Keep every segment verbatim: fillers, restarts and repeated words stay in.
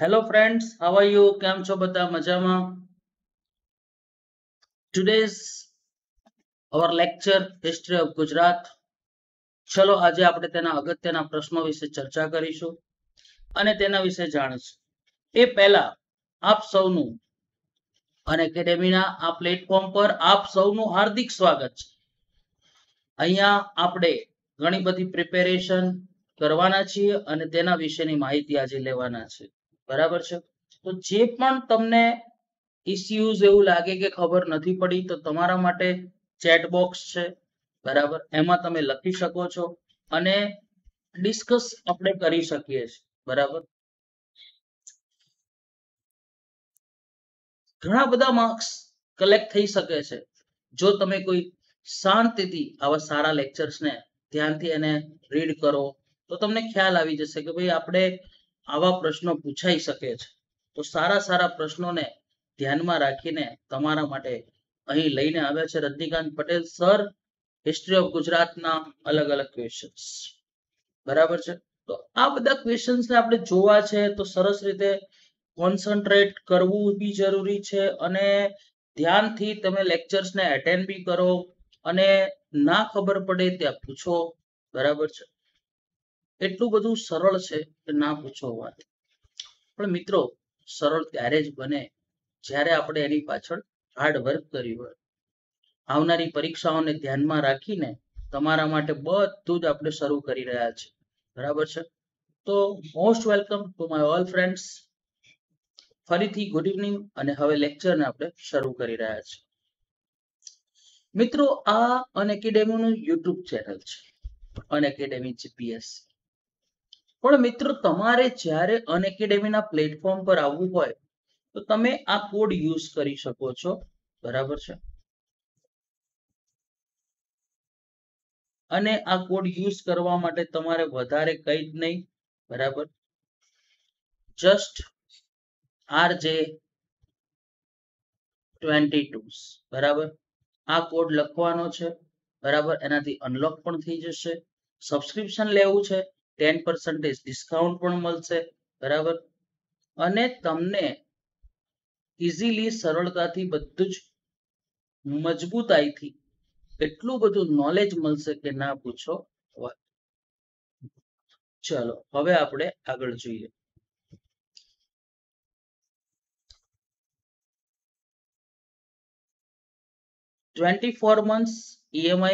Hello friends, how are you? કેમ છો બધા મજામાં? Today's our lecture History of Gujarat. ચલો આજે આપણે તેના અગત્યના પ્રશ્નો વિશે ચર્ચા કરીશું અને તેના વિશે જાણીશું. એ પહેલા આપ સૌનું અને એકેડેમીના આ પ્લેટફોર્મ પર આપ સૌનું હાર્દિક સ્વાગત છે. અહીંયા આપણે ઘણી બધી પ્રિપેરેશન કરવાના છીએ અને તેના વિશેની માહિતી આજે લેવાના છે. બરાબર છે? તો જે પણ તમને ઇસ્યુઝ એવું લાગે કે ખબર નથી પડી તો તમારા માટે ચેટ બોક્સ છે, બરાબર, એમાં તમે લખી શકો છો અને ડિસ્કસ આપણે કરી શકીએ છીએ. બરાબર, ઘણા બધા માર્ક્સ કલેક્ટ થઈ શકે છે જો તમે કોઈ શાંતિથી આવા સારા લેક્ચર્સને ધ્યાનથી એને રીડ કરો તો તમને ખ્યાલ આવી જશે કે ભાઈ આપણે આવા પ્રશ્નો પૂછાઈ શકે છે. તો સારા સારા પ્રશ્નોને ધ્યાનમાં રાખીને તમારા માટે અહીં લઈને આવ્યા છે Rajnikant Patel sir history of ગુજરાતના અલગ અલગ ક્વેશ્ચન્સ. બરાબર છે? તો આ બધા ક્વેશ્ચન્સને આપણે જોવા છે તો સરસ રીતે કોન્સન્ટ્રેટ કરવું બી જરૂરી છે અને ધ્યાનથી તમે લેક્ચર્સને એટેન્ડ બી કરો અને ના ખબર પડે ત્યાં પૂછો. બરાબર છે? એટલું બધું સરળ છે કે ના પૂછો વાત. પણ મિત્રો, સરળ ત્યારે જ બને જ્યારે આપણે એની પાછળ હાર્ડ વર્ક કર્યું હોય. આવનારી પરીક્ષાઓને ધ્યાનમાં રાખીને તમારા માટે બધું જ આપણે શરૂ કરી રહ્યા છીએ. બરાબર છે? તો most welcome to my all friends. ફરીથી ગુડ ઇવનિંગ અને હવે લેક્ચરને આપણે શરૂ કરી રહ્યા છીએ. મિત્રો, આ અનએકેડેમીનું યુટ્યુબ ચેનલ છે, અનએકેડેમી જીપીએસ. પણ મિત્રો, તમારે જ્યારે અનએકેડેમીના પ્લેટફોર્મ પર આવવું હોય તો તમે આ કોડ યુઝ કરી શકો છો. બરાબર છે? અને આ કોડ યુઝ કરવા માટે તમારે વધારે કંઈ જ નહીં. બરાબર, જસ્ટ આરજે ટ્વેન્ટી ટુ, બરાબર, આ કોડ લખવાનો છે. બરાબર, એનાથી અનલોક પણ થઈ જશે. સબસ્ક્રિપ્શન લેવું છે, ટેન પર્સન્ટેજ ડિસ્કાઉન્ટ પણ મળશે. બરાબર, અને તમને ઇઝીલી સરળતાથી બધું જ મજબૂતાઈથી એટલું બધું નોલેજ મળશે કે ના પૂછો વાત. ચલો હવે આપણે આગળ જોઈએ. ટ્વેન્ટી ફોર મંથ્સ ઈએમઆઈ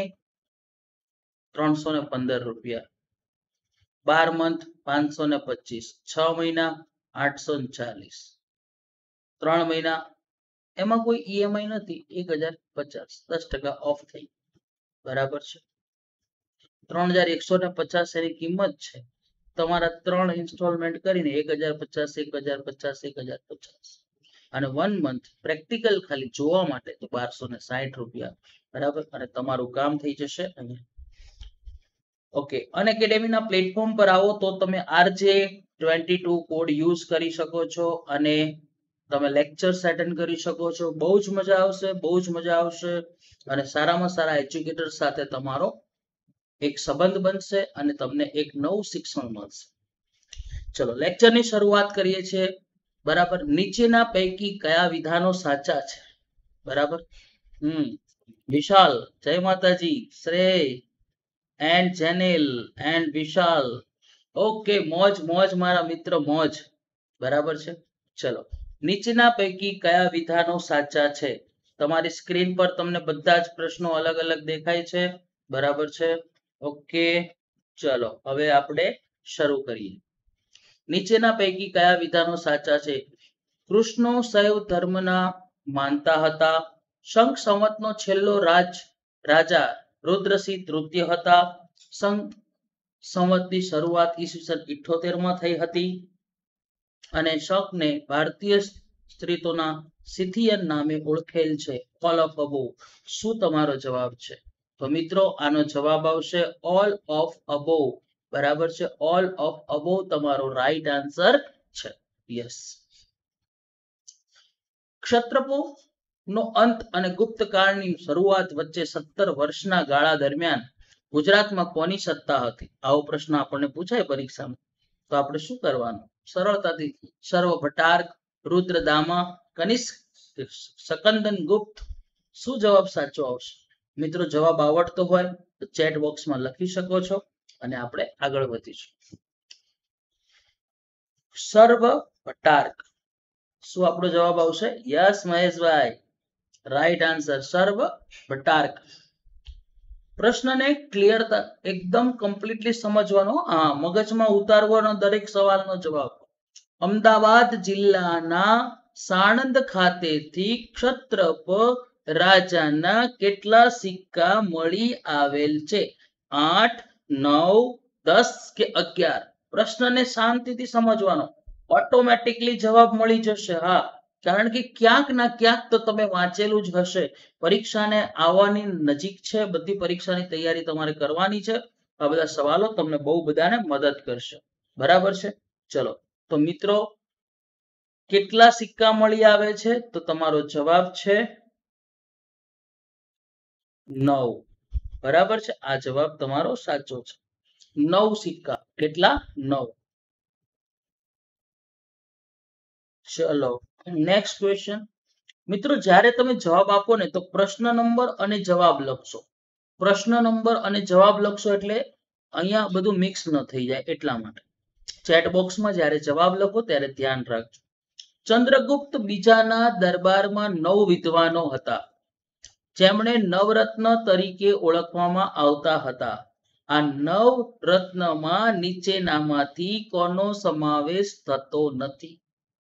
ત્રણસો ને પંદર રૂપિયા, બાર મંથ પાંચસો ને પચીસ, છ મહિના આઠસો ને ચાલીસ, ત્રણ મહિના એમાં કોઈ ઈએમઆઈ નથી, એક હજાર પચાસ, દસ ટકા ઓફ થઈ. બરાબર છે? ત્રણ હજાર એકસો ને પચાસ એની કિંમત છે. તમારા ત્રણ ઇન્સ્ટોલમેન્ટ કરીને એક હજાર પચાસ, એક હજાર પચાસ, એક હજાર પચાસ અને વન મંથ પ્રેક્ટિકલ ખાલી જોવા માટે તો બારસો ને સાઠ રૂપિયા. બરાબર, અને તમારું કામ થઈ જશે અહીંયા. ઓકે, અનએકેડેમીના પ્લેટફોર્મ પર આવો તો તમે RJ twenty two code use કરી શકો છો અને તમે લેક્ચર્સ એટેન્ડ કરી શકો છો. બહુ જ મજા આવશે, બહુ જ મજા આવશે અને સારામાં સારા એજ્યુકેટર સાથે તમારો એક સંબંધ બનશે અને તમને એક નવું શિક્ષણ મળશે. ચલો લેક્ચરની શરૂઆત કરીએ છીએ. બરાબર, નીચેના પૈકી કયા વિધાનો સાચા છે? બરાબર, હમ વિશાલ, જય માતાજી, Shrey and Jenil and Vishal. Okay, મોજ મોજ મારા મિત્ર, મોજ. બરાબર છે? ચલો, નીચેના પૈકી કયા વિધાનો સાચા છે? તમારી સ્ક્રીન પર તમને બધા જ પ્રશ્નો અલગ અલગ દેખાય છે. બરાબર છે? ઓકે, ચલો હવે આપણે શરૂ કરીએ. નીચેના પૈકી કયા વિધાનો સાચા છે? કૃષ્ણો શૈવ ધર્મના માનતા હતા. શંખ સંવતનો છેલ્લો રાજ રાજા રુદ્રસિંહ તૃતીય હતા. શંખ સંવતની શરૂઆત ઈસવીસન ઇઠ્ઠોતેર માં થઈ હતી અને શંખને ભારતીય સ્ત્રીતોના સિથિયન નામે ઓળખેલ છે. All of above. શું તમારો જવાબ છે? તો મિત્રો, આનો જવાબ આવશે ઓલ ઓફ અબોવ. બરાબર છે? ઓલ ઓફ અબોવ તમારો રાઈટ આન્સર છે. યસ. ક્ષત્રપો નો અંત અને ગુપ્ત કાળની શરૂઆત વચ્ચે સત્તર વર્ષના ગાળા દરમિયાન ગુજરાતમાં કોની સત્તા હતી? આવો પ્રશ્ન આપણને પૂછાય પરીક્ષામાં તો આપણે શું કરવાનું? સરળતાથી. સર્વ ભટાર્ક, રુદ્રદામા, કનિષ્ક, શકંદન ગુપ્ત. શું જવાબ સાચો આવશે? મિત્રો જવાબ આવડતો હોય તો ચેટ બોક્સમાં લખી શકો છો અને આપણે આગળ વધીશું. સર્વ ભટાર્ક. શું આપણો જવાબ આવશે? યસ મહેશભાઈ, રાઈટ આન્સર સર્વ ભટાર્ક. પ્રશ્નને ક્લિયરતા એકદમ કમ્પ્લીટલી સમજવાનો, હા મગજમાં ઉતારવાનો દરેક સવાલનો જવાબ. અમદાવાદ જિલ્લાના સાણંદ ખાતેથી ક્ષત્રપ રાજાના કેટલા સિક્કા મળી આવેલ છે? આઠ, નવ, દસ કે અગિયાર? પ્રશ્નને શાંતિથી સમજવાનો, ઓટોમેટિકલી જવાબ મળી જશે. હા, કારણ કે ક્યાંક ના ક્યાંક તો તમે વાંચેલું જ હશે. પરીક્ષાને આવવાની નજીક છે, બધી પરીક્ષાની તૈયારી તમારે કરવાની છે. આ બધા સવાલો તમને બહુ બધાને મદદ કરશે. બરાબર છે? ચલો તો મિત્રો, કેટલા સિક્કા મળી આવે છે? તો તમારો જવાબ છે નવ. બરાબર છે? આ જવાબ તમારો સાચો છે. નવ સિક્કા. કેટલા? નવ. ચલો નેક્સ્ટ ક્વેશ્ચન. મિત્રો જ્યારે તમે જવાબ આપો ને તો પ્રશ્ન નંબર અને જવાબ લખશો. પ્રશ્ન નંબર અને જવાબ લખશો એટલે અહીંયા બધું મિક્સ ન થઈ જાય એટલા માટે. ચેટ બોક્સમાં જ્યારે જવાબ લખો ત્યારે ધ્યાન રાખજો. ચંદ્રગુપ્ત બીજાના દરબારમાં નવ વિદ્વાનો હતા, જેમણે નવરત્ન તરીકે ઓળખવામાં આવતા હતા. આ નવ રત્નમાં નીચેનામાંથી કોનો સમાવેશ થતો નથી?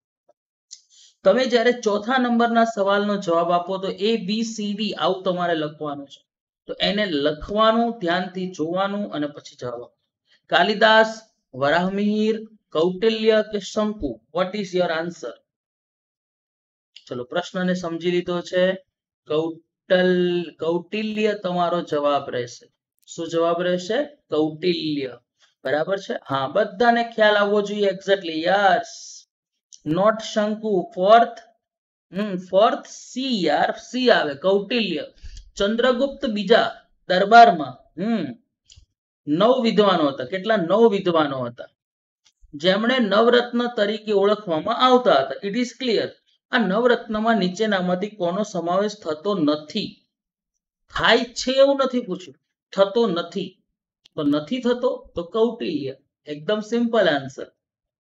તમે જ્યારે ચોથા નંબરના સવાલનો જવાબ આપો તો એ બી સી ડી આવું તમારે લખવાનું છે. તો એને લખવાનું, ધ્યાનથી જોવાનું અને પછી જવાબ આપો. કાલિદાસ, વરાહમિહિર, કૌટિલ્ય કે Shanku? What is your answer? ચલો પ્રશ્નને સમજી લીધો છે. કૌટલ કૌટિલ્ય તમારો જવાબ રહેશે. શું જવાબ રહેશે? કૌટિલ્ય. બરાબર છે? હા, બધાને ખ્યાલ આવવો જોઈએ. Exactly, yes. Not Shanku. Fourth hmm fourth C યાર, સી આવે કૌટિલ્ય. ચંદ્રગુપ્ત બીજા દરબારમાં હમ નવ વિદ્વાનો હતા. કેટલા? નવ વિદ્વાનો હતા, જેમણે નવરત્ન તરીકે ઓળખવામાં આવતા હતા. It is clear. આ નવરત્નમાં નીચેનામાંથી કોનો સમાવેશ થતો નથી? થાય છે એવું નથી પૂછ્યું, થતો નથી. તો નથી થતો તો કૌટિલ્ય. એકદમ સિમ્પલ આન્સર.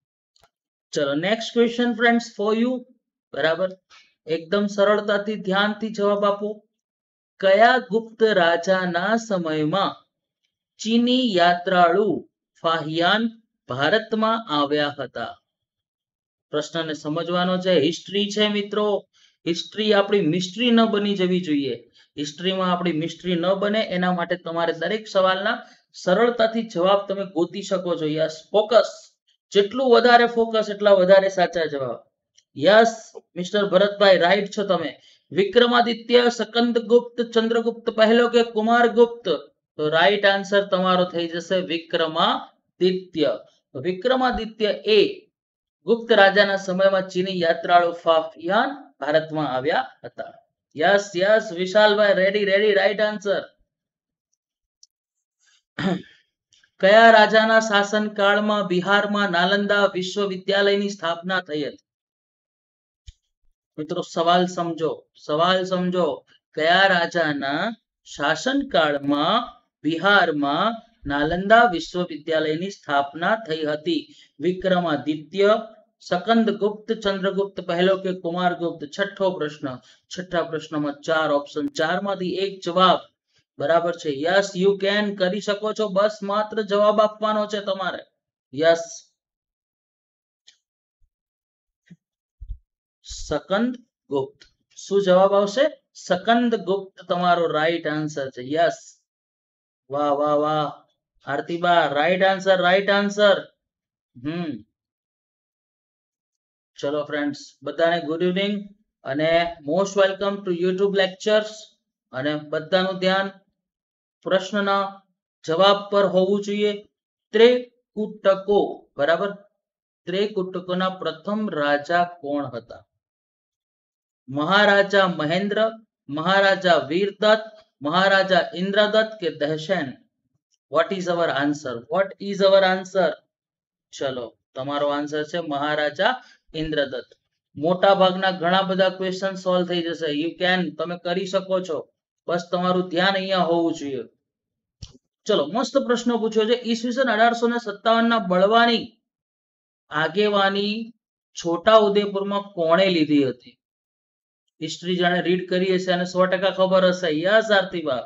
ચલો next question friends for you. બરાબર, એકદમ સરળતાથી ધ્યાનથી જવાબ આપો. કયા ગુપ્ત રાજાના સમયમાં ચીની યાત્રાળુ ફાહિયાન ભારતમાં આવ્યા હતા? પ્રશ્નને સમજવાનો છે. હિસ્ટ્રી છે મિત્રો. હિસ્ટ્રી આપણી મિસ્ટ્રી ન બની જવી જોઈએ. હિસ્ટ્રીમાં આપણી મિસ્ટ્રી ન બને એના માટે તમારે દરેક સવાલના સરળતાથી જવાબ તમે ગોતી શકો છો. Yes, focus. જેટલું વધારે ફોકસ એટલા વધારે સાચા જવાબ. યસ મિસ્ટર ભરતભાઈ, રાઈટ છો તમે. વિક્રમાદિત્ય, સ્કંદગુપ્ત, ચંદ્રગુપ્ત પહેલો કે કુમારગુપ્ત? તો રાઈટ આન્સર તમારો થઈ જશે વિક્રમાદિત્ય. વિક્રમાદિત્ય એ ગુપ્ત રાજાના સમયમાં ચીની યાત્રાળુ ફાહિયાન ભારતમાં આવ્યા હતા. Yes yes Vishalbhai, ready ready, right answer. કયા રાજાના શાસનકાળમાં બિહારમાં નાલંદા વિશ્વવિદ્યાલયની સ્થાપના થઈ હતી? મિત્રો સવાલ સમજો, સવાલ સમજો. કયા રાજાના શાસનકાળમાં બિહારમાં નાલંદા વિશ્વવિદ્યાલયની સ્થાપના થઈ હતી? વિક્રમાદિત્ય, સ્કંદગુપ્ત, ચંદ્રગુપ્ત પહેલો કે કુમારગુપ્ત? છઠ્ઠો પ્રશ્ન. છઠ્ઠા પ્રશ્નમાં ચાર ઓપ્શન, ચારમાંથી એક જવાબ. બરાબર છે? યસ યુ કેન, કરી શકો છો. બસ માત્ર જવાબ આપવાનો છે તમારે. યસ, સ્કંદગુપ્ત. શું જવાબ આવશે? સ્કંદગુપ્ત તમારો રાઈટ આન્સર છે. યસ, વાહ વાહ વાહ Aartiba, right answer, right answer. Hmm ચલો ફ્રેન્ડ્સ, બધાને ગુડ ઇવનિંગ અને most welcome to YouTube lectures. અને બધાનું ધ્યાન પ્રશ્નના જવાબ પર હોવું જોઈએ. ત્રિકુટકો. બરાબર, ત્રિકુટકોના પ્રથમ રાજા કોણ હતા? મહારાજા મહેન્દ્ર, મહારાજા વીરદત્ત, મહારાજા ઇન્દ્રદત્ત કે Dahsen? What is our answer? What is our answer? ચલો તમારો આન્સર છે મહારાજા ઇન્દ્રદત્ત. મોટા ભાગના ઘણા બધા ક્વેશ્ચન સોલ્વ થઈ જશે. યુ કેન, તમે કરી શકો છો. બસ તમારું ધ્યાન અહીંયા હોવું જોઈએ. ચલો, મસ્ત પ્રશ્ન પૂછ્યો છે. ઈસવીસન અઢારસો ને સત્તાવન ના બળવાની આગેવાની છોટા ઉદેપુરમાં કોણે લીધી હતી? હિસ્ટ્રી જાણે રીડ કરી હશે અને સો ટકા ખબર હશે. યસ આરતીબા,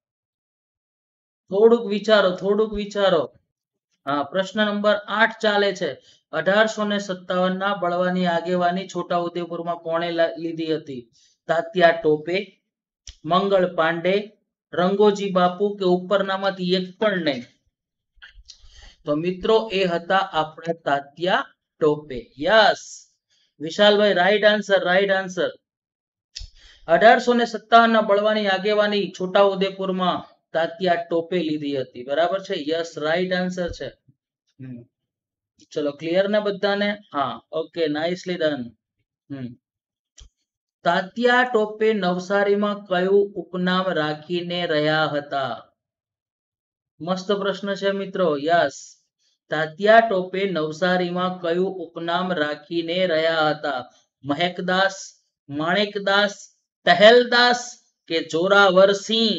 થોડુંક વિચારો, થોડુંક વિચારો. હા, પ્રશ્ન નંબર આઠ ચાલે છે. અઢારસો ને સત્તાવન ના બળવાની આગેવાની છોટા ઉદેપુરમાં કોણે લીધી હતી? તાત્યા ટોપે, મંગળ પાંડે, રંગોજી બાપુ કે ઉપરનામાંથી એક પણ નહીં? તો મિત્રો એ હતા આપણા Tatya Tope. Yes Vishalbhai, right answer, right answer. અઢારસો ને સત્તાવન ના બળવાની આગેવાની છોટા ઉદેપુરમાં તાત્યા ટોપે લીધી હતી. બરાબર છે. યસ, રાઈટ આન્સર છે. ચલો, ક્લિયર ને બધાને? હા, okay, nicely done. Hmm Tatya Tope નવસારીમાં કયું ઉપનામ રાખીને રહ્યા હતા? મસ્ત પ્રશ્ન છે મિત્રો. યસ, તાત્યા ટોપે નવસારીમાં કયું ઉપનામ રાખીને રહ્યા હતા? મહેકદાસ, માણેકદાસ, ટહેલદાસ કે જોરાવરસિંહ?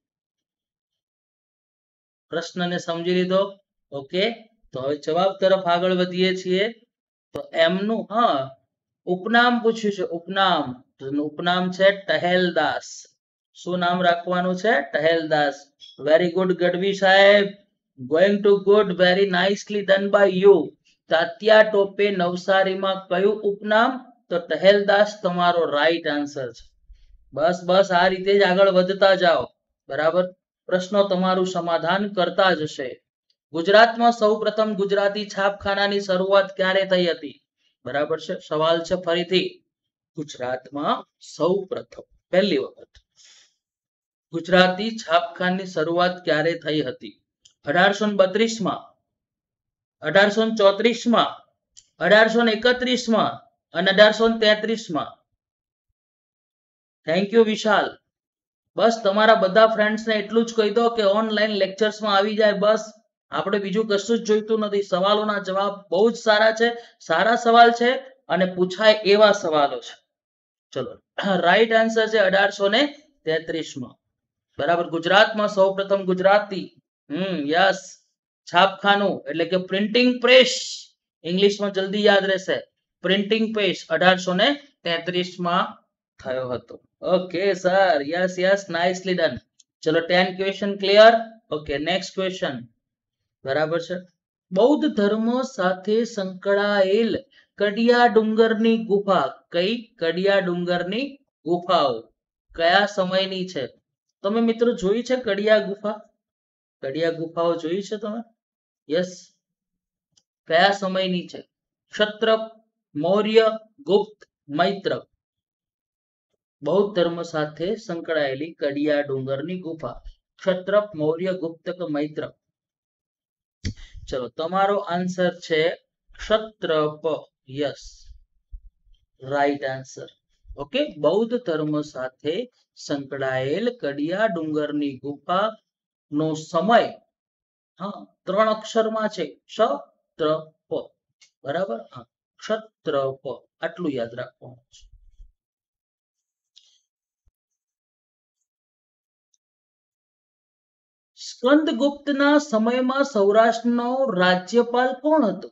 પ્રશ્નને સમજી લીધો? ઓકે, તો હવે જવાબ તરફ આગળ વધીએ છીએ. તો એમનું હા ઉપનામ પૂછ્યું છે. ઉપનામ ઉપનામ છે ટહેલદાસ. શું નામ રાખવાનું છે? ટહેલદાસ. વેરી ગુડ ગઢવી સાહેબ, going to good, very nicely done by you. Tatya Tope નવસારીમાં કયું ઉપનામ? તો ટહેલદાસ તમારો રાઈટ આન્સર છે. બસ બસ આ રીતે જ આગળ વધતા જાઓ. બરાબર, પ્રશ્નો તમારું સમાધાન કરતા જશે. ગુજરાતમાં સૌપ્રથમ ગુજરાતી છાપખાનાની શરૂઆત ક્યારે થઈ હતી? બરાબર છે. સવાલ છે ફરીથી, ગુજરાતમાં સૌપ્રથમ પહેલી વખત ગુજરાતી છાપખાનાની શરૂઆત ક્યારે થઈ હતી? અઢારસો બત્રીસ માં, અઢારસો ચોત્રીસ માં, અઢારસો એકત્રીસ માં અને અઢારસો તેત્રીસ માં. થેન્ક યુ વિશાલ. બસ તમારા બધા ફ્રેન્ડ્સને એટલું જ કહી દો કે ઓનલાઈન લેક્ચર્સમાં આવી જાય. બસ આપણે બીજું કશું જ જોઈતું નથી. સવાલોના જવાબ બહુ જ સારા છે, સારા સવાલ છે અને પૂછાય એવા સવાલો છે. ચલો, રાઈટ આન્સર છે અઢારસો ને તેત્રીસ માં. બરાબર, ગુજરાતમાં સૌપ્રથમ ગુજરાતી હમ યસ છાપખાનું એટલે કે પ્રિન્ટિંગ પ્રેસ, ઇંગ્લિશમાં જલ્દી યાદ રહેશે. પ્રિન્ટિંગ પ્રેસ અઢારસો ને તેત્રીસ માં થયો હતો. Okay sir, yes yes, nicely done. ચલો, ten question clear. Okay, next question. બરાબર છે. બૌદ્ધ ધર્મ સાથે સંકળાયેલ કડિયા ડુંગરની ગુફા કઈ? કડિયા ડુંગરની ગુફાઓ કયા સમયની છે? તમે મિત્રો જોઈ છે કડિયા ગુફા? કડિયા ગુફાઓ જોઈ છે તમે? યસ, કયા સમયની છે? ક્ષત્રપ, મૌર્ય, ગુપ્ત, મૈત્રક? બૌદ્ધ ધર્મ સાથે સંકળાયેલી કડિયા ડુંગરની ગુફા ક્ષત્રપ, મૌર્ય, ગુપ્ત કે મૈત્રક? ચલો, તમારો આન્સર છે Kshatrapa. Yes, right answer. Okay, બૌદ્ધ ધર્મ સાથે સંકળાયેલ કડિયા ડુંગરની ગુફા નો સમય હા ત્રણ અક્ષરમાં છે. ક્ષત્રપ. બરાબર, હા ક્ષત્રપ, આટલું યાદ રાખવાનું છે. સ્કંદગુપ્તના સમયમાં સૌરાષ્ટ્રનો રાજ્યપાલ કોણ હતો?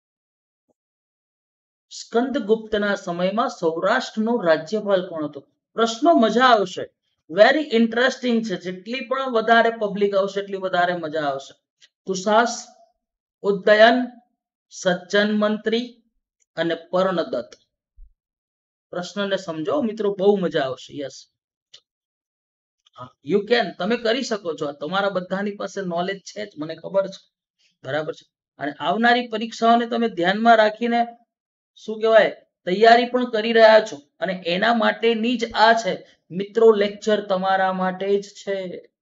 સ્કંદગુપ્તના સમયમાં સૌરાષ્ટ્રનો રાજ્યપાલ કોણ હતો? પ્રશ્નો મજા આવશે, વેરી ઇન્ટરેસ્ટિંગ છે. જેટલી પણ વધારે પબ્લિક આવશે એટલી વધારે મજા આવશે. તુષાસ, ઉદયન, સજ્જન મંત્રી અને પર્ણદત્ત. પ્રશ્નને સમજો મિત્રો, બહુ મજા આવશે. યસ, યુ કેન, તમે કરી શકો છો. તમારા બધાની પાસે નોલેજ છે જ, મને ખબર છે. બરાબર છે. અને આવનારી પરીક્ષાઓને તમે ધ્યાનમાં રાખીને શું કહેવાય તૈયારી પણ કરી રહ્યા છો અને એના માટેની જ આ છે મિત્રો લેક્ચર, તમારા માટે જ છે.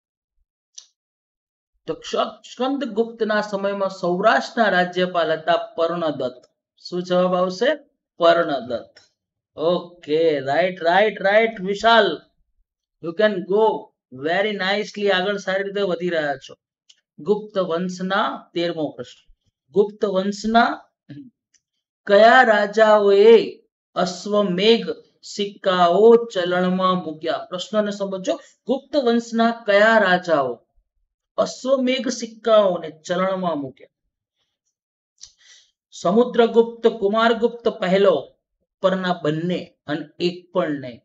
તો સ્કંદગુપ્તના સમયમાં સૌરાષ્ટ્રના રાજ્યપાલ હતા પર્ણદત્ત. શું જવાબ આવશે? Parnadatta. Okay, right right right Vishal, you can go very nicely. આગળ સારી રીતે વધી રહ્યા છો. ગુપ્ત વંશના તેરમો પ્રશ્ન. ગુપ્ત વંશના કયા રાજાઓએ અશ્વમેઘ સિક્કાઓ ચલણમાં મૂક્યા? પ્રશ્નને સમજો. ગુપ્ત વંશના કયા રાજાઓ અશ્વમેઘ સિક્કાઓને ચલણમાં મૂક્યા? સમુદ્રગુપ્ત, કુમારગુપ્ત પહેલો, પરના બંને અને એક પણ નહીં.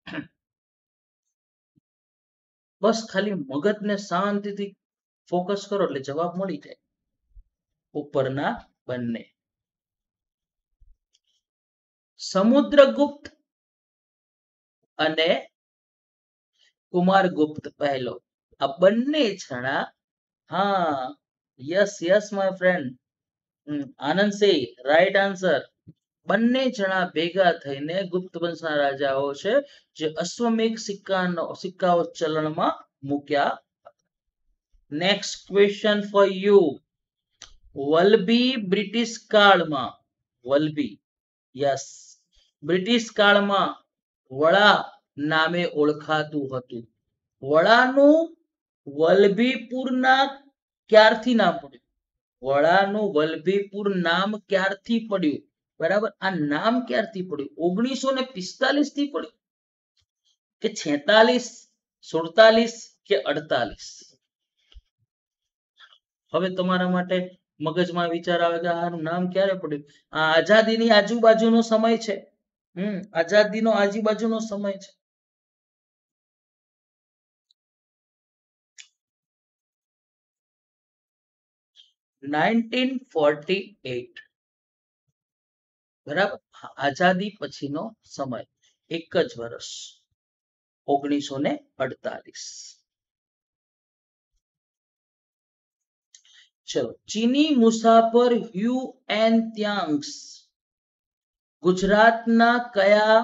બસ ખાલી મગજને શાંતિથી ફોકસ કરો એટલે જવાબ મળી જાય. ઉપરના બંને. સમુદ્રગુપ્ત અને કુમારગુપ્ત પહેલો આ બંને જણા, હા, yes yes my friend, Anand Singh, right answer. બંને જણા ભેગા થઈને ગુપ્ત વંશના રાજાઓ છે જે અશ્વમેઘ સિક્કાનો સિક્કાઓ ચલણમાં મૂક્યા. Next question for you. Vallabhi British કાળમાં, વલ્લભી, યસ, બ્રિટિશ કાળમાં વડા નામે ઓળખાતું હતું. વડાનું વલ્લભીપુરના ક્યારથી નામ પડ્યું? વડાનું વલ્લભીપુર નામ ક્યારથી પડ્યું? બરાબર, આ નામ ક્યારથી પડ્યું? ઓગણીસો ને પિસ્તાલીસ થી પડ્યું કે છેતાલીસ, સુડતાલીસ કે અડતાલીસ? હવે તમારા માટે મગજમાં વિચાર આવે કે આનું નામ ક્યારે પડ્યું? આ આઝાદીની આજુબાજુનો સમય છે. હમ આઝાદીનો આજુબાજુનો સમય છે. નાઇન્ટીન ફોર્ટી એઇટ, બરાબર, આઝાદી પછીનો સમય, એક જ વર્ષ, ઓગણીસો ને અડતાલીસ. ચલો, ચીની મુસાફર હ્યુ એન ત્યાંગ્સ ગુજરાતના કયા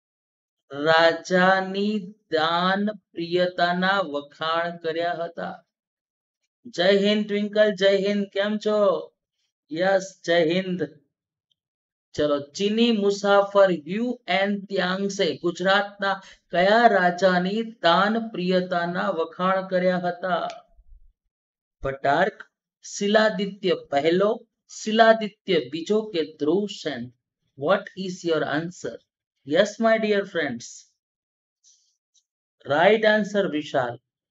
રાજાની દાન પ્રિયતાના વખાણ કર્યા હતા? જય હિન્દ ટ્વિંકલ, જય હિન્દ, કેમ છો? યસ, જય હિન્દ. ચલો, ચીની મુસાફર હ્યુ એન ત્યાંગ્સે ગુજરાતના કયા રાજાની દાન પ્રિયતાના વખાણ કર્યા હતા? ભટ્ટાર્ક, શિલાદિત્ય પહેલો, શિલાદિત્ય બીજો કે Dhruvasena? What is your answer? Yes, my dear friends. Right answer, Vishal.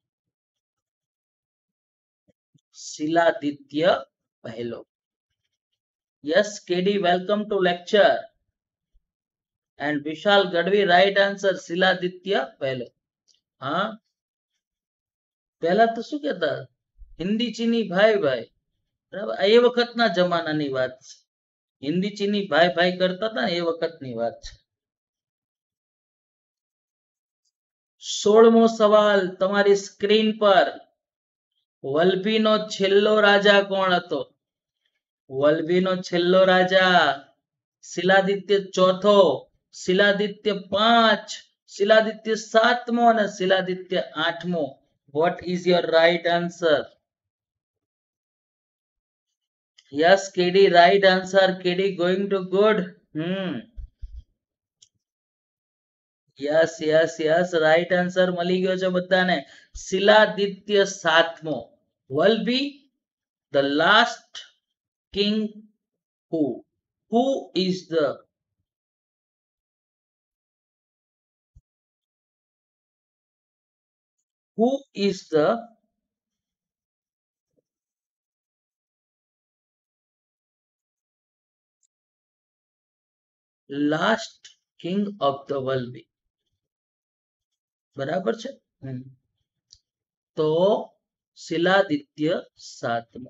Shiladitya પહેલો. Yes, K D, welcome to lecture. And Vishal Gadvi, right answer, Shiladitya પહેલો. હા, પહેલા તો શું કહેતા? હિન્દી ચીની ભાઈ ભાઈ, બરાબર, એ વખતના જમાનાની વાત છે. હિન્દી ચીની ભાઈ ભાઈ કરતા હતા ને એ વખતની વાત છે. સોળમો સવાલ તમારી સ્ક્રીન પર. વલ્લભીનો છેલ્લો રાજા કોણ હતો? વલ્લભીનો છેલ્લો રાજા શિલાદિત્ય ચોથો, શિલાદિત્ય પાંચ, શિલાદિત્ય સાતમો અને શિલાદિત્ય આઠમો? What is your right answer? Yes, K D, right answer. K D going to good. Hmm. Yes, yes, yes, right answer મળી ગયો છે બધાને. શિલાદિત્ય સાતમો. Vallabhi, the last king who who is the who is the last king of the Valvi? બરાબર છે. તો શિલાદિત્ય સાતમો.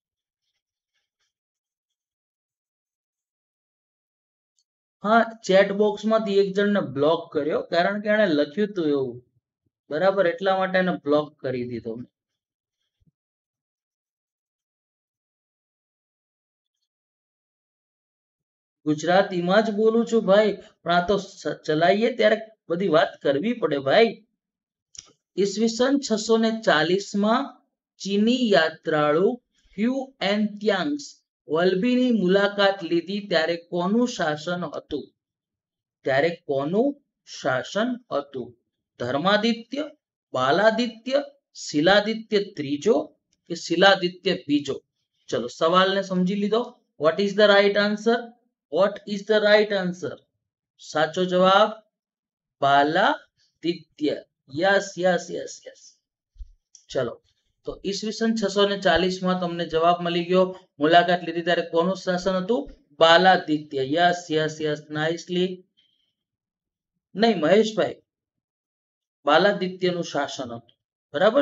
હા, ચેટ બોક્સમાંથી એક જણને બ્લોક કર્યો કારણ કે એને લખ્યું હતું એવું, બરાબર, એટલા માટે એને બ્લોક કરી દીધો. ગુજરાતીમાં જ બોલું છું ભાઈ, પણ આ તો ચલાવીએ ત્યારે બધી વાત કરવી પડે ભાઈ. ઈસવીસન છસો ને ચાલીસ માં ચીની યાત્રાળુ હ્યુ એન ત્યાંગ્સ વલ્લભીની મુલાકાત લીધી ત્યારે કોનું શાસન હતું? ત્યારે કોનું શાસન હતું? ધર્માદિત્ય, બાલાદિત્ય, શિલાદિત્ય ત્રીજો કે શિલાદિત્ય બીજો? ચલો, સવાલને સમજી લીધો. What is the right answer? What is the right answer? સાચો જવાબ Baladitya. Yes yes yes yes. ચલો, તો ઈસવીસન છસો ને ચાલીસ માં તમને જવાબ મળી ગયો. મુલાકાત લીધી ત્યારે કોનું શાસન હતું? Baladitya. Yes yes yes, nicely. નહીં મહેશભાઈ, બાલાદિત્યનું શાસન હતું. બરાબર.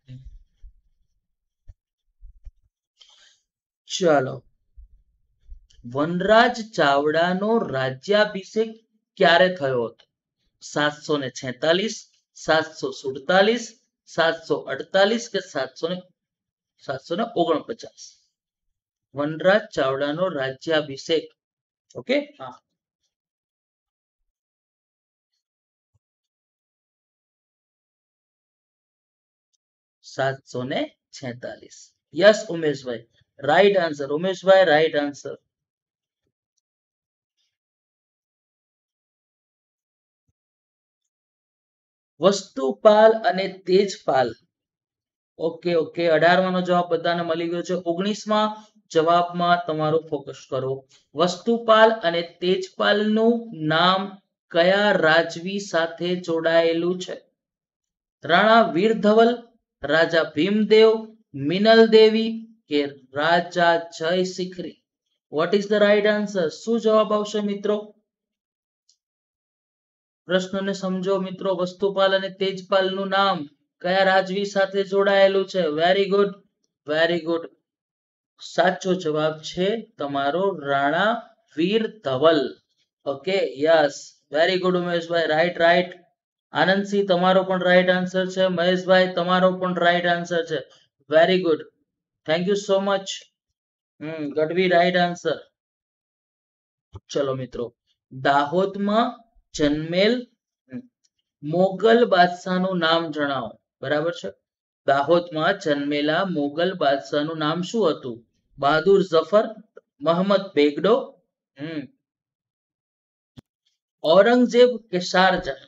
ચાલો, વનરાજ ચાવડાનો રાજ્યાભિષેક ક્યારે થયો હતો? સાતસો ને છેતાલીસ, સાતસો સુડતાલીસ, સાતસો અડતાલીસ કે સાતસો ને સાતસો ને ઓગણપચાસ. વનરાજ ચાવડાનો રાજ્યાભિષેક. ઓકે, હા, સાતસો ને છેતાલીસ. Yes Umeshbhai, right answer. Umeshbhai, right answer. Vastupal અને તેજપાલ. ઓકે ઓકે, અઢારમાંનો જવાબ બધાને મળી ગયો છે. ઓગણીસમાં જવાબમાં તમારું ફોકસ કરો. વસ્તુપાલ અને તેજપાલનું નામ કયા રાજવી સાથે જોડાયેલું છે? રાણા વીરધવલ, રાજા ભીમદેવ, મિનલ દેવી કે Raja Jayshikhari? What is the right answer? શું જવાબ આવશે મિત્રો? પ્રશ્નને સમજો મિત્રો. વસ્તુપાલ અને તેજપાલનું નામ કયા રાજવી સાથે જોડાયેલું છે? Very good, very good. સાચો જવાબ છે તમારો Rana Vir Dhaval. Okay, yes, very good Umeshbhai, right right. Anandsinh, તમારો પણ રાઈટ આન્સર છે. મહેશભાઈ, તમારો પણ રાઈટ આન્સર છે. Very good, thank you so much. Hmm Gadhvi, right answer. ચલો મિત્રો, દાહોદમાં જન્મેલ મોગલ બાદશાહનું નામ જણાવો. બરાબર છે. દાહોદમાં જન્મેલા મોગલ બાદશાહનું નામ શું હતું? બહાદુર જફર, મોહમ્મદ બેગડો, હમ ઔરંગઝેબ કે Shahjahan?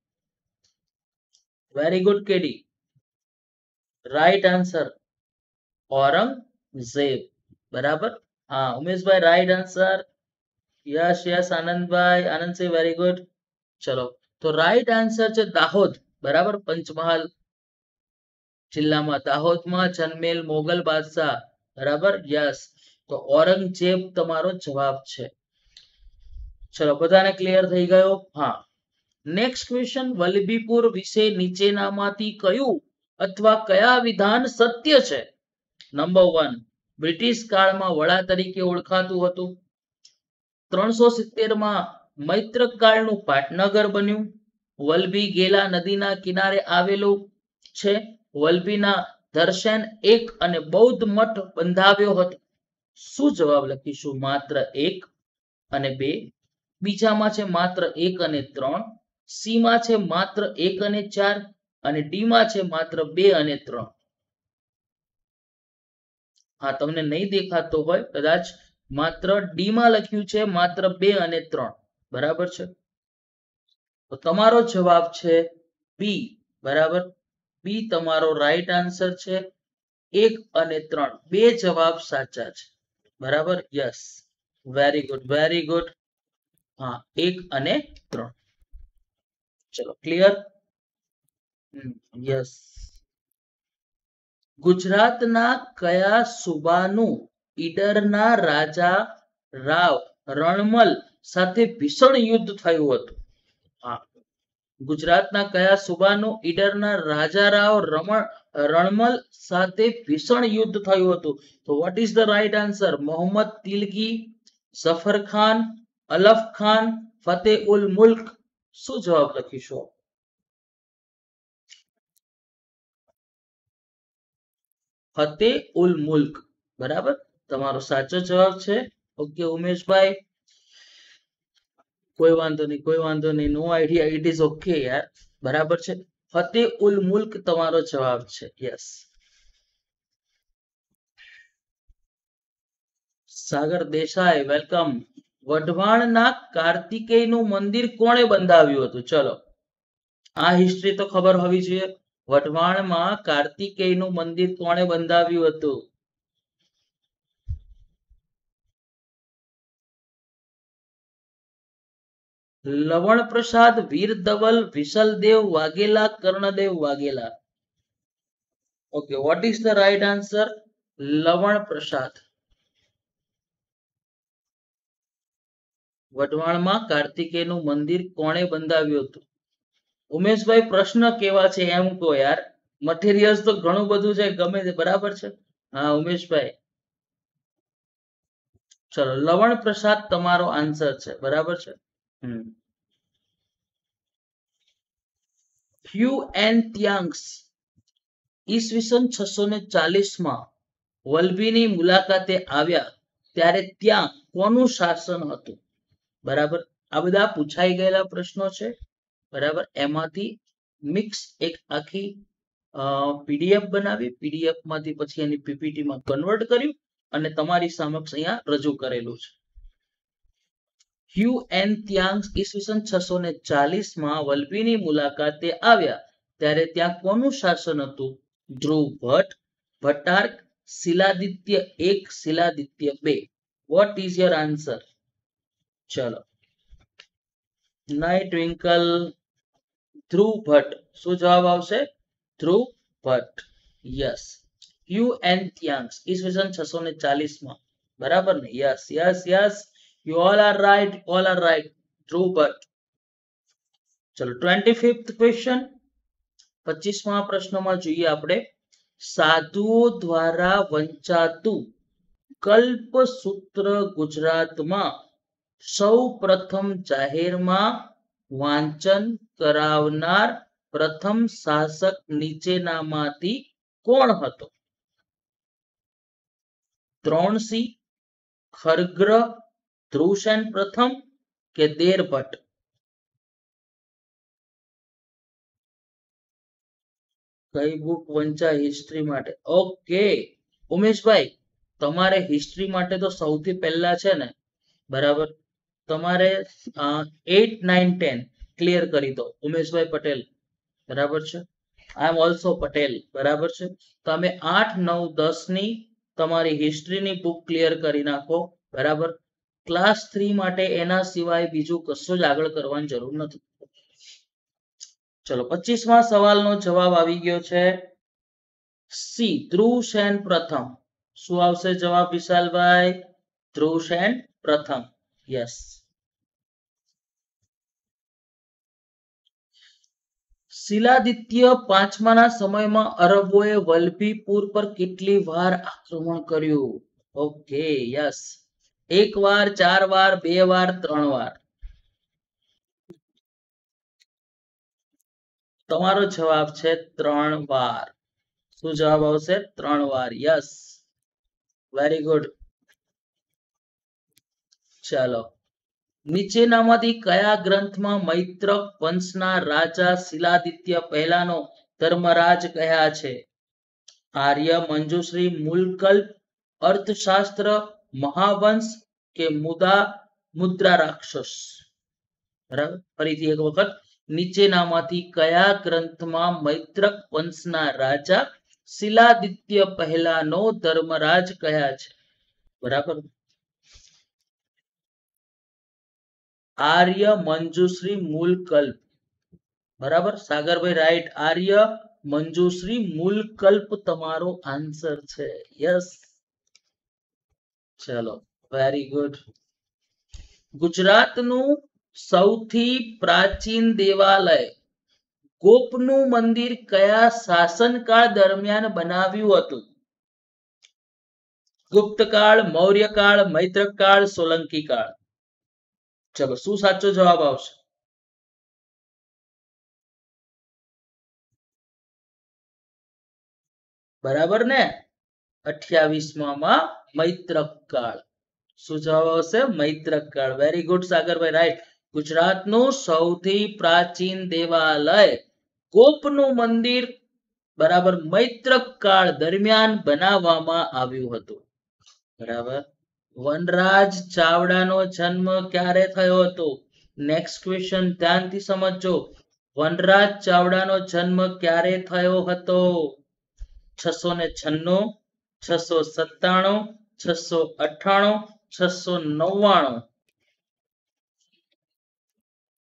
Very good KD, right answer Aurangzeb. બરાબર. હા Umeshbhai, right answer. Yes yes Anandbhai, Anandsinh, very good. ચલો, તો રાઈટ આન્સર છે દાહોદ. બરાબર, પંચમહાલ જિલ્લામાં દાહોદમાં જન્મેલ મોગલ બાદશાહ. બરાબર, યસ. તો ઔરંગઝેબ તમારો જવાબ છે. ચલો, બધાને ક્લિયર થઈ ગયો? હા. નેક્સ્ટ ક્વેશ્ચન, વલ્લભીપુર વિશે નીચેનામાંથી કયું અથવા કયા વિધાન સત્ય છે? નંબર વન, બ્રિટિશ કાળમાં વડા તરીકે ઓળખાતું હતું. ત્રણસો સિત્તેર માં મૈત્ર કાળનું પાટનગર બન્યું. વલ્લભી ગેલા નદીના કિનારે આવેલું છે. વલ્લભીના દર્શન એક અને બૌદ્ધ મઠ બંધાવ્યો હતો. શું જવાબ લખીશું? માત્ર એક અને બે. બીજામાં છે માત્ર એક અને ત્રણ. સી માં છે માત્ર એક અને ચાર. અને ડી માં છે માત્ર બે અને ત્રણ. હા, તમને નહીં દેખાતો હોય કદાચ, માત્ર ડી માં લખ્યું છે માત્ર બે અને ત્રણ. બરાબર છે. તો તમારો જવાબ છે બી. બરાબર, બી તમારો રાઈટ આન્સર છે. એક અને ત્રણ બે જવાબ સાચા છે. બરાબર, yes, very good, very good. હા, એક અને ત્રણ. ચલો, ક્લિયર? યસ. ગુજરાતના કયા સુબાનું ઈડરના રાજા રાવ રણમલ સાથે ભીષણ યુદ્ધ થયું હતું? હા, ગુજરાતના કયા સુબાનું ઈડરના રાજા રાવ રમણ રણમલ સાથે ભીષણ યુદ્ધ થયું હતું? તો what is the right answer? Mohammad Dilgi, Zafar Khan, Alaf Khan, Fateh ul Mulk? શું જવાબ લખીશું? ફતેહ ઉલ મુલ્ક. બરાબર, તમારો સાચો જવાબ છે. ઓકે ઉમેશભાઈ, કોઈ વાંધો નહીં, કોઈ વાંધો નહીં. No idea, it is okay યાર. બરાબર છે, ફતેહ ઉલ મુલ્ક તમારો જવાબ છે. યસ. સાગર દેસાઈ, વેલકમ. વઢવાણના કાર્તિકેયનું મંદિર કોણે બંધાવ્યું હતું? ચલો, આ હિસ્ટ્રી તો ખબર હોવી જોઈએ. વઢવાણમાં કાર્તિકેયનું મંદિર કોણે બંધાવ્યું હતું? Lavan Prasad, Vir Dhaval, Vishaldev Vaghela, Karndev Vaghela. Okay, what is the right answer? Lavan Prasad. વઢવાણમાં કાર્તિકેયનું મંદિર કોણે બંધાવ્યું હતું? ઉમેશભાઈ પ્રશ્ન કેવા છે એમ કહો યાર. મટીરિયલ્સ તો ઘણું બધું છે, ગમે તે બરાબર છે. હા ઉમેશભાઈ, ચલો લવણ પ્રસાદ તમારો આન્સર છે, બરાબર છે. હમ હ્યુ એન ત્યાંગ્સ ઈસવીસન છસો ને ચાલીસ માં વલભીની મુલાકાતે આવ્યા ત્યારે ત્યાં કોનું શાસન હતું? બરાબર, આ બધા પૂછાઈ ગયેલા પ્રશ્નો છે. બરાબર, એમાંથી મિક્સ એક આખી પીડીએફ બનાવી, પીડીએફ માંથી પછી એની પીપીટી માં કન્વર્ટ કર્યું અને તમારી સમક્ષ અહીંયા રજૂ કરેલું છે. હ્યુ એન ત્યાંગ્સ ઈસવીસન છસો ને ચાલીસ માં વલભીની મુલાકાતે આવ્યા ત્યારે ત્યાં કોનું શાસન હતું? ધ્રુવ ભટ્ટ, ભટ્ટાર્ક, શિલાદિત્ય એક, શિલાદિત્ય બે. What is your answer? ચલો, નાઇટ ટ્વિંકલ, ધ્રુવ ભટ્ટ. શું જવાબ આવશે? Dhruv Bhatt. Yes, Hiuen Tsang ઈસવીસન છસો ને ચાલીસ માં. બરાબર ને? Yes yes yes, you all are right, all are right. Dhruv Bhatt. ચલો ટ્વેન્ટી ફિફ્થ ક્વેશ્ચન, પચીસમા પ્રશ્નમાં જોઈએ આપણે. સાધુઓ દ્વારા વંચાતું કલ્પસૂત્ર ગુજરાતમાં સૌ પ્રથમ જાહેરમાં વાંચન કરાવનાર પ્રથમ શાસક નીચેનામાંથી કોણ હતો? ત્રોણસિંહ, ખરગ્રહ, ધ્રુવસેન પ્રથમ કે દેરભટ્ટ? કઈ બુક વંચાય હિસ્ટ્રી માટે? ઓકે ઉમેશભાઈ, તમારે હિસ્ટ્રી માટે તો સૌથી પહેલા છે ને, બરાબર, તમારે એટ નાઇન ટેન ક્લિયર કરી દો. ઉમેશભાઈ પટેલ, બરાબર છે. આઈ એમ ઓલ્સો પટેલ, બરાબર છે. તમે આઠ નવ દસ ની તમારી હિસ્ટ્રીની બુક ક્લિયર કરી નાખો, બરાબર. ક્લાસ થ્રી માટે એના સિવાય બીજું કશું જ આગળ કરવાની જરૂર નથી. ચલો પચીસમા સવાલનો જવાબ આવી ગયો છે સી, ધ્રુવસેન પ્રથમ. શું આવશે જવાબ વિશાલભાઈ? ધ્રુવસેન પ્રથમ. યસ. શિલાદિત્ય પાંચમાના સમયમાં અરબોએ વલભીપુર પર કેટલી વાર આક્રમણ કર્યું? ઓકે યસ, એક વાર, ચાર વાર, બે વાર, ત્રણ વાર. તમારો જવાબ છે ત્રણ વાર. શું જવાબ આવશે? ત્રણ વાર. Yes, very good. ચાલો, નીચેનામાંથી કયા ગ્રંથમાં મૈત્રક વંશના રાજા શિલાદિત્ય પહેલાનો ધર્મરાજ કહ્યા છે? આર્ય મંજુશ્રી, મૂલકલ્પ, અર્થશાસ્ત્ર, મહાવંશ કે મુદા મુદ્રા રાક્ષસ? બરાબર, ફરીથી એક વખત, નીચેનામાંથી કયા ગ્રંથમાં મૈત્રક વંશના રાજા શિલાદિત્ય પહેલાનો ધર્મરાજ કહ્યા છે? બરાબર, આર્ય મંજુશ્રી, મૂલકલ્પ. બરાબર, સાગરભાઈ રાઈટ. આર્ય મંજુશ્રી, મૂલકલ્પ તમારો આન્સર છે. યસ, ચલો વેરી ગુડ. ગુજરાતનું સૌથી પ્રાચીન દેવાલય ગોપનું મંદિર કયા શાસનકાળ દરમિયાન બનાવ્યું હતું? ગુપ્તકાળ, મૌર્યકાળ, મૈત્રકાળ, સોલંકી કાળ? ચલો, શું સાચો જવાબ આવશે? બરાબર ને? અઠ્યાવીસમાં મૈત્રક કાળ. શું જવાબ આવશે? મૈત્રક કાળ. Very good Sagarbhai, right. ગુજરાતનું સૌથી પ્રાચીન દેવાલય ગોપનું મંદિર, બરાબર, મૈત્રક કાળ દરમિયાન બનાવવામાં આવ્યું હતું. બરાબર. વનરાજ ચાવડાનો જન્મ ક્યારે થયો હતો? નેક્સ્ટ ક્વેશ્ચન ધ્યાનથી સમજજો. વનરાજ ચાવડાનો જન્મ ક્યારે થયો હતો? છસો ને છન્નું, છસો સત્તાણું, છસો અઠ્ઠાણું, છસો નવ્વાણું?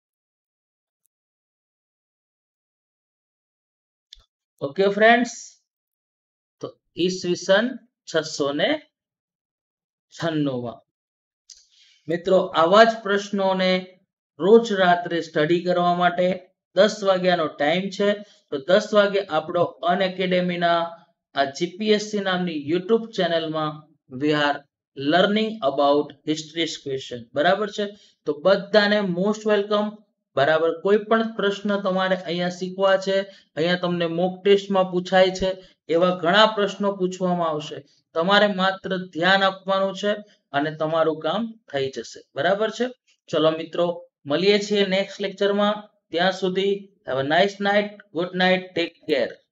ઓકે ફ્રેન્ડ્સ, તો ઈસવીસન છસો ને છન્નું માં મિત્રો આવા જ પ્રશ્નોને રોજ રાત્રે સ્ટડી કરવા માટે દસ વાગ્યાનો ટાઈમ છે. તો દસ વાગે આપણો અનએકેડેમીના આ જીપીએસસી નામની યુટ્યુબ ચેનલમાં we are learning about history question. બરાબર છે, તો બધાને મોસ્ટ વેલકમ. બરાબર, કોઈ પણ પ્રશ્ન તમારે અહીંયા શીખવા છે, અહીંયા તમને મોક ટેસ્ટમાં પૂછાય છે, એવા ઘણા પ્રશ્નો પૂછવામાં આવશે. તમારે માત્ર ધ્યાન આપવાનું છે અને તમારું કામ થઈ જશે. બરાબર છે, ચલો મિત્રો મળીએ છીએ નેક્સ્ટ લેક્ચરમાં. ત્યાં સુધી have a nice night, good night, take care.